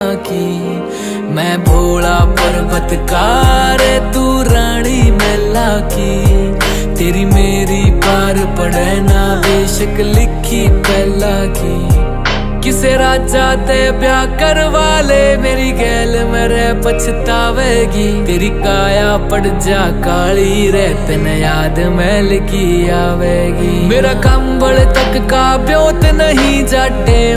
की मैं भोला पर्वतकार, तू रानी मैला की। तेरी मेरी पार पड़े ना बेशक लिखी पहला की। किसे राजा ते ब्याह करवा ले, मेरी गैल मेरे पछतावेगी। तेरी काया पड़ जा काली रे, तन याद मैल की आवेगी। मेरा कंबल तक का ब्योत नहीं जाटे।